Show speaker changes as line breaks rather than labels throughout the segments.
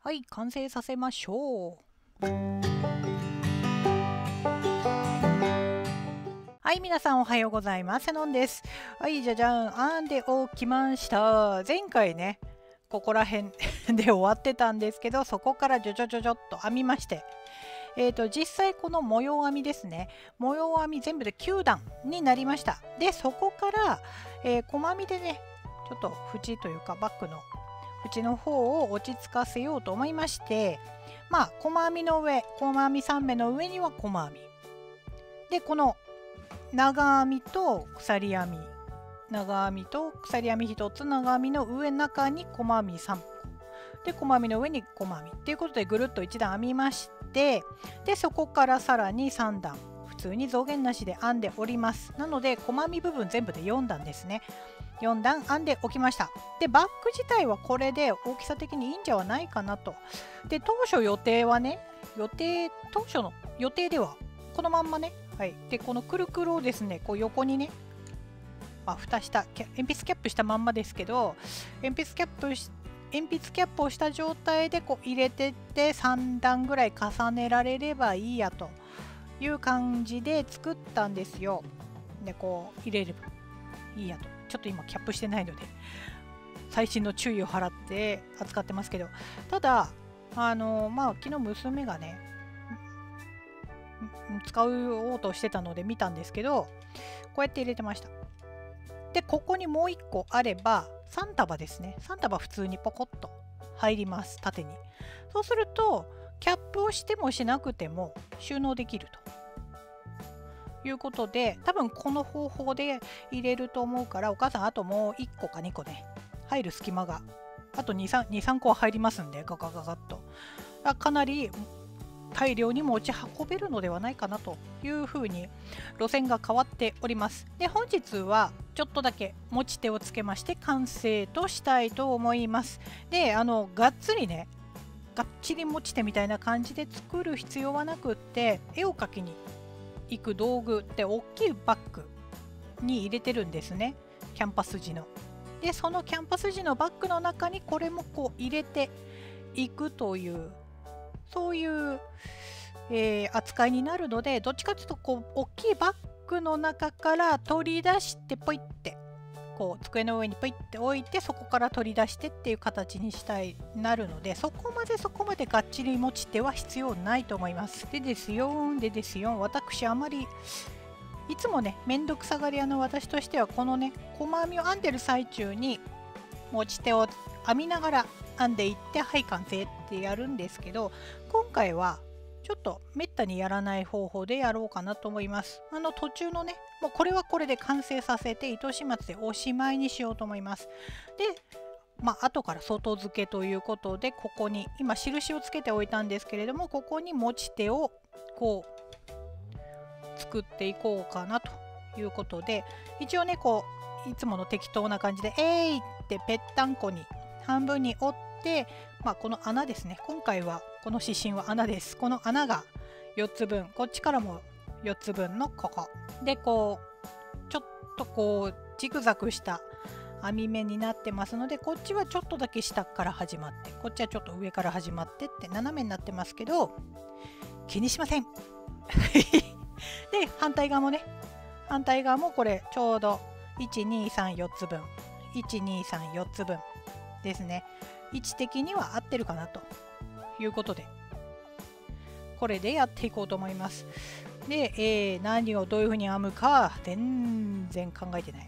はい、完成させましょう。はい、皆さんおはようございます。のんです。はい、じゃじゃん、編んでおきました。前回ね、ここら辺で終わってたんですけど、そこからちょっと編みまして、実際この模様編みですね、模様編み全部で9段になりました。で、そこから、細編みでね、ちょっと縁というかバックの縁の方を落ち着かせようと思いまして、細編みの上、細編み3目の上には細編みで、この長編みと鎖編み、長編みと鎖編み1つ、長編みの上中に細編み3個で、細編みの上に細編みっていうことでぐるっと1段編みまして、でそこからさらに3段普通に増減なしで編んでおります。なので細編み部分全部で4段ですね。4段編んでおきました。でバッグ自体はこれで大きさ的にいいんじゃないかなと。で当初予定はね、当初の予定ではこのまんまね、はい、でこのくるくるをですね、こう横にね、蓋した鉛筆キャップしたまんまですけど、鉛筆キャップをした状態でこう入れてって3段ぐらい重ねられればいいやという感じで作ったんですよ。でこう入れればいいやと。ちょっと今キャップしてないので細心の注意を払って扱ってますけど、ただ昨日娘がね使おうとしてたので見たんですけど、こうやって入れてました。でここにもう1個あれば3束ですね、3束普通にポコッと入ります、縦に。そうするとキャップをしてもしなくても収納できるということで、多分この方法で入れると思うから、お母さんあともう1個か2個ね入る隙間があと 2,3 個は入りますんで、ガガガガッとかなり大量に持ち運べるのではないかなというふうに路線が変わっております。で本日はちょっとだけ持ち手をつけまして完成としたいと思います。でがっつりね、がっちり持ち手みたいな感じで作る必要はなくって、絵を描きに行く道具って大きいバッグに入れてるんですね、キャンパス地の。でそのキャンパス地のバッグの中にこれもこう入れていくという、そういう、扱いになるので、どっちかというとこう大きいバッグの中から取り出してポイってこう机の上にポイって置いて、そこから取り出してっていう形になるので、そこまでがっちり持ち手は必要ないと思います。でですよ、私あまりいつもねめんどくさがり屋の私としては、このね細編みを編んでる最中に持ち手を編みながら編んでいって、はい完成ってやるんですけど、今回はちょっとめったにやらない方法でやろうかなと思います。途中のね、もうこれはこれで完成させて糸始末でおしまいにしようと思います。で後から外付けということで、ここに今印をつけておいたんですけれども、ここに持ち手をこう作っていこうかなということで、一応ねこういつもの適当な感じでってぺったんこに半分に折って、この穴ですね、今回はこの指針は穴です。この穴が4つ分、こっちからも4つ分のここで、こうちょっとこうジグザグした編み目になってますので、こっちはちょっとだけ下から始まって、こっちはちょっと上から始まってって斜めになってますけど、気にしませんで反対側もこれちょうど1234つ分、1234つ分ですね。位置的には合ってるかなということで、これでやっていこうと思います。で、何をどういうふうに編むか全然考えてない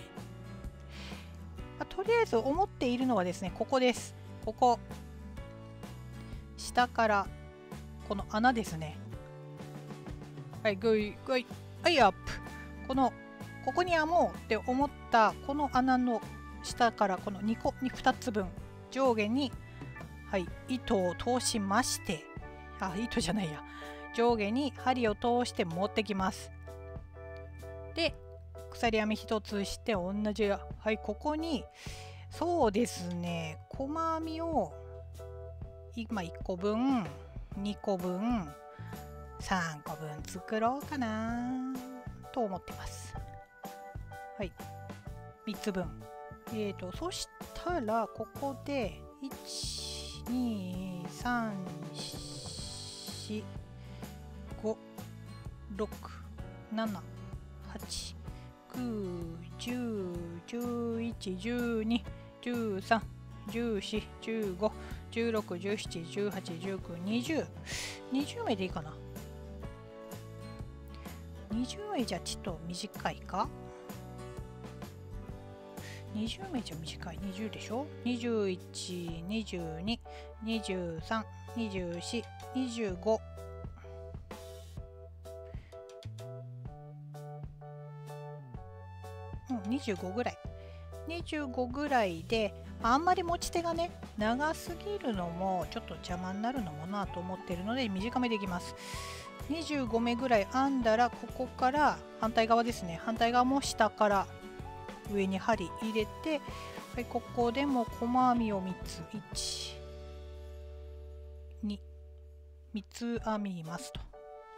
とりあえず思っているのはですね、ここです。ここ下からこの穴ですね。はい、グイグイ、はい、アップ。ここに編もうって思ったこの穴の下からこの2つ分上下に、はい、糸を通しまして、糸じゃないや、上下に針を通して持ってきます。で鎖編み1つして同じ、はい、ここにそうですね、細編みを今1個分、2個分、3個分作ろうかなと思ってます。はい、3つ分。そしたらここで1、2、 3、4、5、6、7、8、9、10、11、12、13、14、15、16、17、18、19、20。20名でいいかな。20名じゃちょっと短いか。20名じゃ短い。20でしょ。21、22、23、24、25。25ぐらい。25ぐらいで、あんまり持ち手がね、長すぎるのもちょっと邪魔になるのもなと思ってるので短めでいきます。25目ぐらい編んだら、ここから反対側ですね。反対側も下から上に針入れて、はい、ここでも細編みを3つ、1、2、3つ編みますと。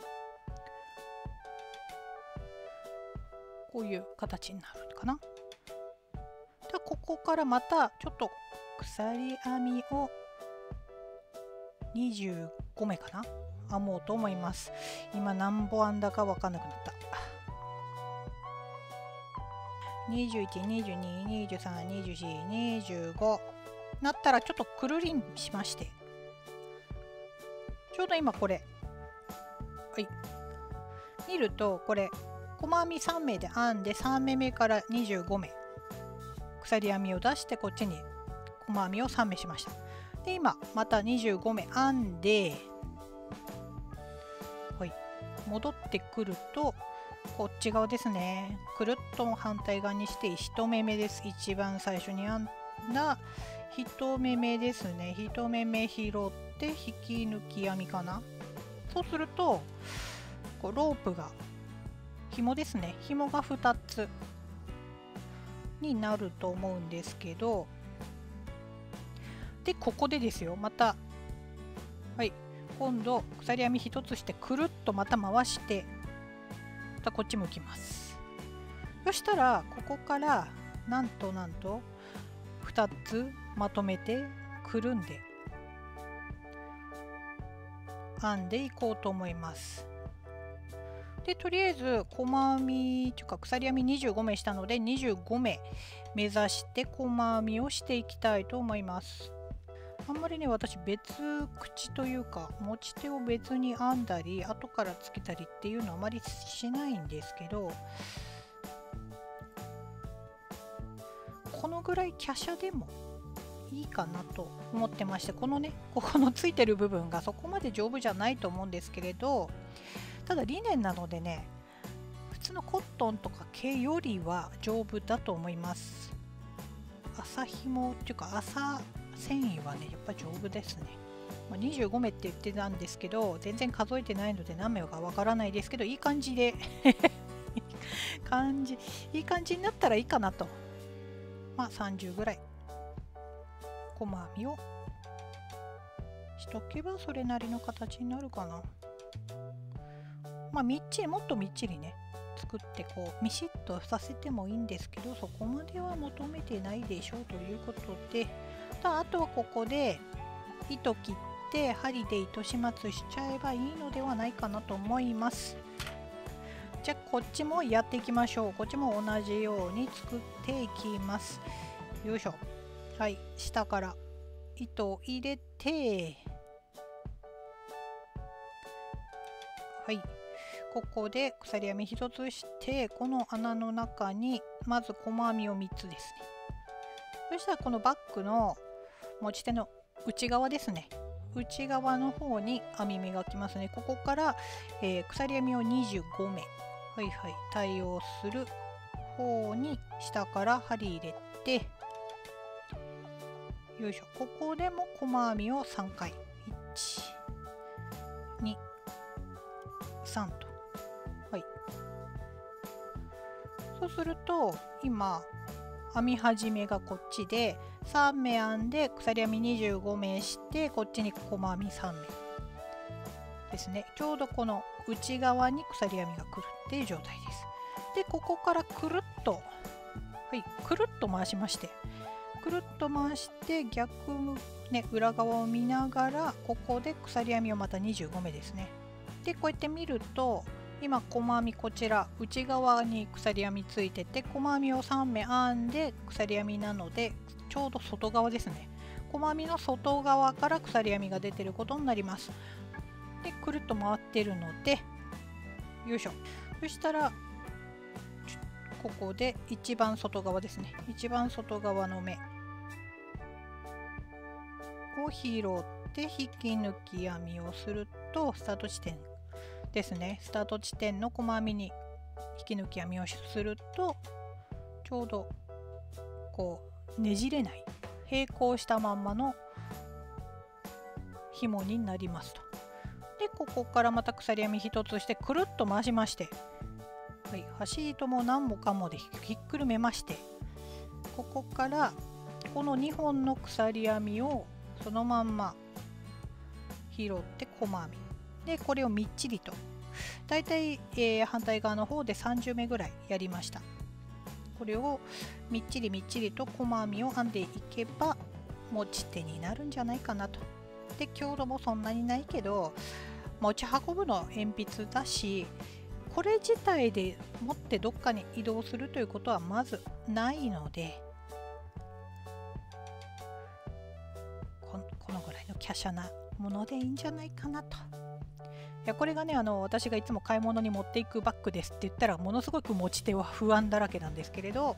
こういう形になるかな。で、ここからまたちょっと鎖編みを25目かな編もうと思います。今何本編んだか分かんなくなった。21、22、23、24、25なったらちょっとくるりんしまして、ちょうど今これ、はい、見るとこれ細編み3目で編んで、3目目から25目鎖編みを出してこっちに細編みを3目しました。で、今また25目編んで、はい、戻ってくるとこっち側ですね。くるっと反対側にして1目目です。一番最初に編んだ1目目ですね。1目目拾って引き抜き編みかな。そうするとこうロープが、紐ですね、紐が2つになると思うんですけど、でここでですよ、また、はい、今度鎖編み1つしてくるっとまた回して、またこっち向きます。そしたらここからなんと2つまとめてくるんで編んでいこうと思います。で、とりあえず細編みというか鎖編み25目したので、25目目指して細編みをしていきたいと思います。あんまりね、私別口というか持ち手を別に編んだり後からつけたりっていうのはあまりしないんですけど、このぐらい華奢でもいいかなと思ってまして、このね、ここのついてる部分がそこまで丈夫じゃないと思うんですけれど、ただリネンなのでね、普通のコットンとか毛よりは丈夫だと思います。麻紐っていうか麻繊維はね、やっぱり丈夫ですね。25目って言ってたんですけど、全然数えてないので何目かわからないですけど、いい感じでいい感じになったらいいかなと。30ぐらい細編みをしとけばそれなりの形になるかな。みっちり、もっとみっちりね作ってこうミシッとさせてもいいんですけど、そこまでは求めてないでしょうということで、あとはここで糸切って針で糸始末しちゃえばいいのではないかなと思います。じゃあこっちもやっていきましょう。こっちも同じように作っていきます。よいしょ。はい、下から糸を入れて、はい、ここで鎖編み1つして、この穴の中にまず細編みを3つですね。そしたらこのバッグの持ち手の内側ですね、内側の方に編み目がきますね。ここから、鎖編みを25目、はいはい、対応する方に下から針入れて、よいしょ。ここでも細編みを3回、1、2、3と、はい。そうすると今編み始めがこっちで3目編んで鎖編み25目して、こっちに細編み3目ですね。ちょうどこの内側に鎖編みがくるっていう状態です。で、ここからくるっと、はい、くるっと回しまして、 くるっと回して逆ね、裏側を見ながら、ここで鎖編みをまた25目ですね。でこうやって見ると、今細編みこちら内側に鎖編みついてて、細編みを3目編んで鎖編みなので、ちょうど外側ですね。細編みの外側から鎖編みが出てることになります。でくるっと回ってるので、よいしょ。そしたらここで一番外側ですね。一番外側の目を拾って引き抜き編みをすると、スタート地点ですね。スタート地点の細編みに引き抜き編みをすると、ちょうどこうねじれない平行したまんまの紐になりますと。でここからまた鎖編み1つしてくるっと回しまして、はい、端糸も何もかもでひっくるめまして、ここからこの2本の鎖編みをそのまんま拾って細編みで、これをみっちりとだいたい反対側の方で30目ぐらいやりました。これをみっちりみっちりと細編みを編んでいけば持ち手になるんじゃないかなと。で強度もそんなにないけど持ち運ぶの鉛筆だし、これ自体で持ってどっかに移動するということはまずないので、このぐらいの華奢なものでいいんじゃないかなと。いやこれがね、私がいつも買い物に持っていくバッグですって言ったら、ものすごく持ち手は不安だらけなんですけれど、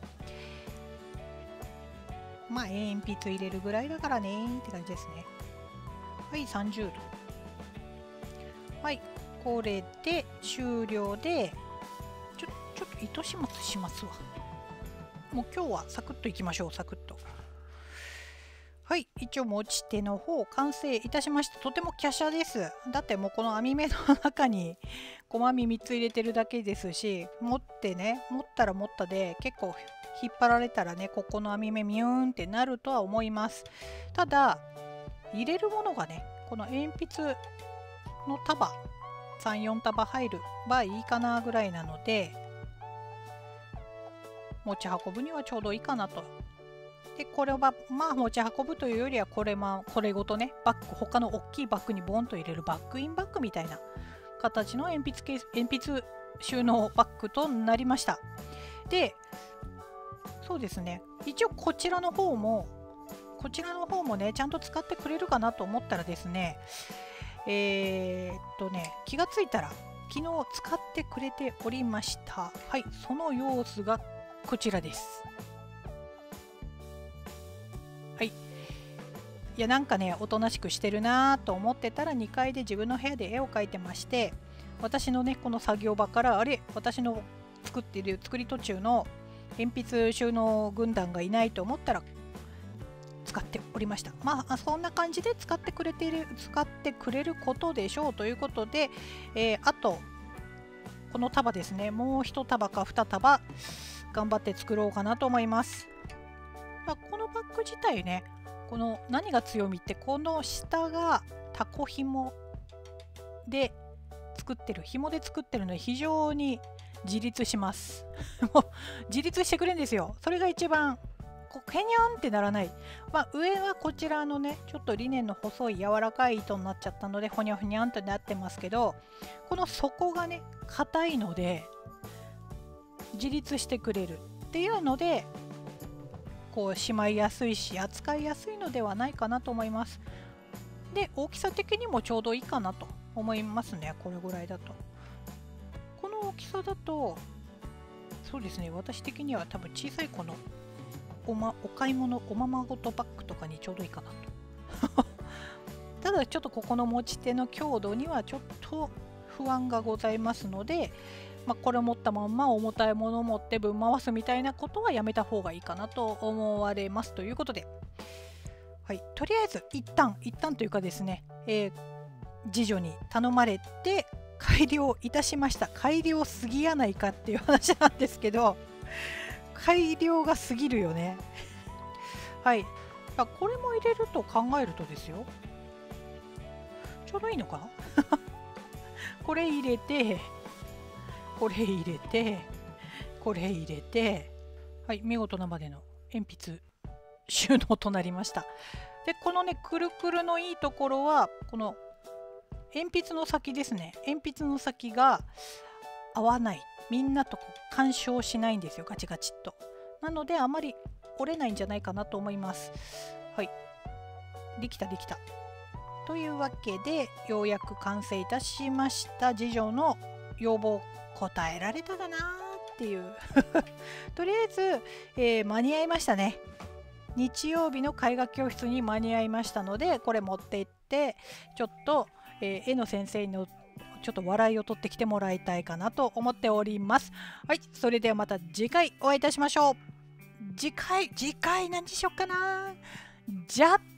まあ鉛筆入れるぐらいだからねって感じですね。はい、30度。はい、これで終了で、ちょっと糸始末しますわ。もう今日はサクッといきましょう、サクッと。はい、一応持ち手の方完成いたしました。とても華奢です。だってもうこの編み目の中に細編み3つ入れてるだけですし、持ったら持ったで結構引っ張られたらね、ここの編み目ミューンってなるとは思います。ただ入れるものがね、この鉛筆の束3、4束入るばいいかなぐらいなので、持ち運ぶにはちょうどいいかなと。でこれはまあ持ち運ぶというよりはこれごとね、バッグ、他の大きいバッグにボンと入れるバッグインバッグみたいな形の鉛筆収納バッグとなりました。でそうですね、一応こちらの方もねちゃんと使ってくれるかなと思ったらですね、気がついたら昨日使ってくれておりました。はい、その様子がこちらです。はい、いやなんかねおとなしくしてるなと思ってたら、2階で自分の部屋で絵を描いてまして、私のねこの作業場から私の作り途中の鉛筆収納軍団がいないと思ったら使っておりました。まあそんな感じで使ってくれることでしょうということで、あとこの束ですね、もう1束か2束頑張って作ろうかなと思います。このバッグ自体ね、この何が強みって、この下がタコ紐で作ってるので非常に自立しますもう自立してくれるんですよ。それが一番ケニャンってならない。上はこちらのねちょっとリネンの細い柔らかい糸になっちゃったのでほにゃほにゃんとなってますけど、この底がね硬いので自立してくれるっていうので、こうしまいやすいし扱いやすいのではないかなと思います。で大きさ的にもちょうどいいかなと思いますね。これぐらいだと、この大きさだとそうですね、私的には多分小さい子のお買い物おままごとバッグとかにちょうどいいかなとただちょっとここの持ち手の強度にはちょっと不安がございますので、これを持ったまんま重たいものを持ってぶん回すみたいなことはやめた方がいいかなと思われますということで、はい、とりあえず一旦というかですね、次女に頼まれて改良いたしました。改良すぎやないかっていう話なんですけど、改良が過ぎるよねはい、これも入れると考えるとですよ、ちょうどいいのかなこれ入れてこれ入れてこれ入れて、はい、見事なまでの鉛筆収納となりました。でこのねくるくるのいいところはこの鉛筆の先ですね。鉛筆の先が合わない、みんなと干渉しないんですよ、ガチガチっと。なのであまり折れないんじゃないかなと思います。はい、できたできた。というわけでようやく完成いたしました。次女の要望答えられたかなっていうとりあえず、間に合いましたね。日曜日の絵画教室に間に合いましたので、これ持って行ってちょっと、絵の先生のちょっと笑いを取ってきてもらいたいかなと思っております。はい、それではまた次回お会いいたしましょう。次回何しよっかな。じゃ